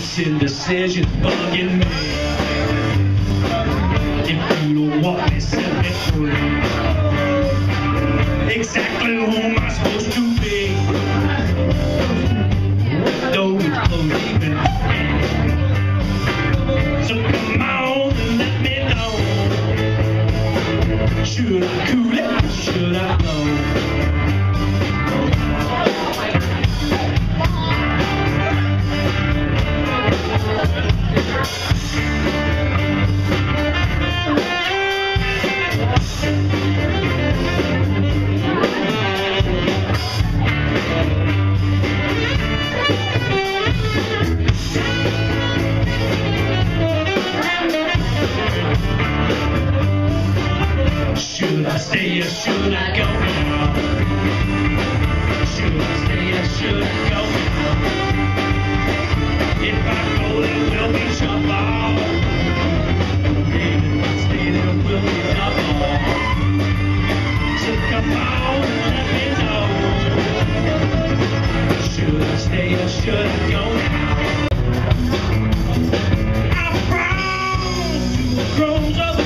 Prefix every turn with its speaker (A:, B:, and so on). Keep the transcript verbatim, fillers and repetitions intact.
A: This indecision's bugging me. If you don't want me, set me free. Exactly who am I supposed to be? Don't believe in me. So come on and let me know. Should I cool it or should I blow? Should I stay or should I go now? Should I stay or should I go now? If I go, there will be trouble. If I stay, there will be trouble. So come on and let me know. Should I stay or should I go now? I'm proud to the crows of